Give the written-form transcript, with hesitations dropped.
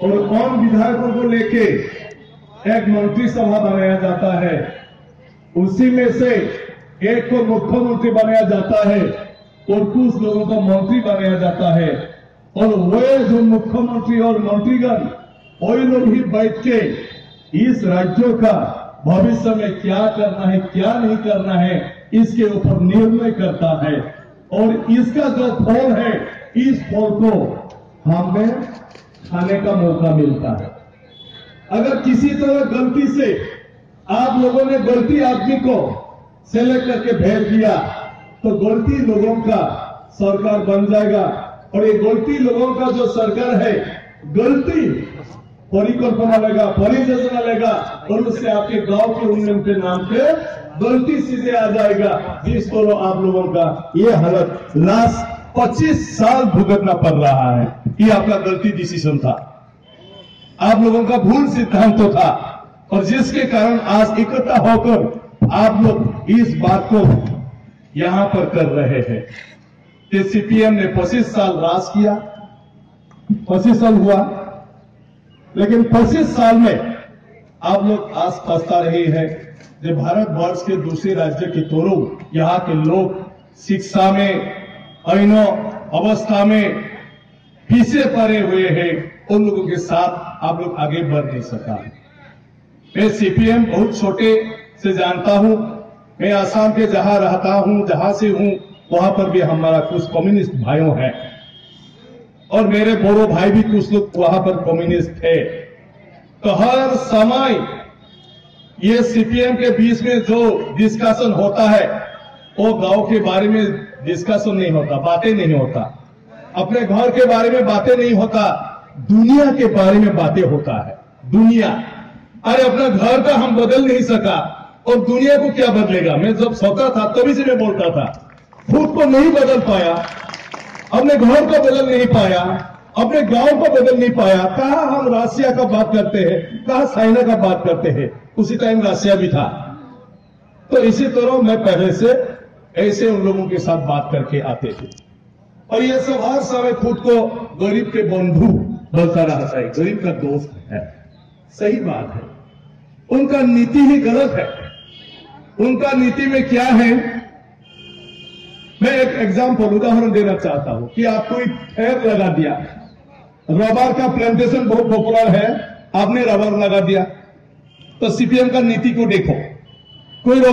और कौन विधायकों को लेके एक मंत्रिसभा बनाया जाता है, उसी में से एक को मुख्यमंत्री बनाया जाता है और कुछ लोगों को मंत्री बनाया जाता है। और वे जो मुख्यमंत्री और मंत्रीगण वही लोग ही बैठ के इस राज्यों का भविष्य में क्या करना है क्या नहीं करना है इसके ऊपर निर्णय करता है। और इसका जो फल है, इस फल को हमें खाने का मौका मिलता है। अगर किसी तरह गलती से आप लोगों ने गलती आदमी को सेलेक्ट करके भेज दिया तो गलती लोगों का सरकार बन जाएगा। और ये गलती लोगों का जो सरकार है, गलती परिकल्पना लेगा, परियोजना लेगा और उससे आपके गांव के उन्नयन के नाम पे गलती सीधे आ जाएगा, जिसको आप लोगों का ये हालत लास्ट 25 साल भुगतना पड़ रहा है। ये आपका गलती डिसीजन था, आप लोगों का भूल सिद्धांत तो था, और जिसके कारण आज इकट्ठा होकर आप लोग इस बात को यहां पर कर रहे हैं कि सीपीएम ने 25 साल राज किया, 25 साल हुआ, लेकिन 25 साल में आप लोग आज पछता रहे हैं जो भारतवर्ष के दूसरे राज्य की तरह यहाँ के लोग शिक्षा में, अइनो अवस्था में पीछे पड़े हुए हैं। उन लोगों के साथ आप लोग आगे बढ़ नहीं सका। मैं सीपीएम बहुत छोटे से जानता हूं। मैं आसाम के जहां रहता हूं, जहां से हूं, वहां पर भी हमारा कुछ कम्युनिस्ट भाइयों हैं और मेरे बोरो भाई भी कुछ लोग वहां पर कम्युनिस्ट थे। तो हर समय ये सीपीएम के बीच में जो डिस्कशन होता है वो गांव के बारे में डिस्कशन नहीं होता, बातें नहीं होता, अपने घर के बारे में बातें नहीं होता, दुनिया के बारे में बातें होता है। दुनिया, अरे अपना घर का हम बदल नहीं सका और दुनिया को क्या बदलेगा। मैं जब सोता था तभी से मैं बोलता था, खुद को नहीं बदल पाया, अपने घर को बदल नहीं पाया, अपने गांव को बदल नहीं पाया। कहा हम रशिया का बात करते हैं, कहा चाइना का बात करते हैं, उसी टाइम रशिया भी था। तो इसी तरह मैं पहले से ऐसे उन लोगों के साथ बात करके आते थे और ये सब हर समय खुद को गरीब के बंधु बोलता रहा है, गरीब का दोस्त है। सही बात है, उनका नीति ही गलत है। उनका नीति में क्या है, मैं एक एग्जाम्पल उदाहरण देना चाहता हूं कि आपको एक पेड़ लगा दिया, रबर का प्लांटेशन बहुत पॉपुलर है, आपने रबर लगा दिया, तो सीपीएम का नीति को देखो, कोई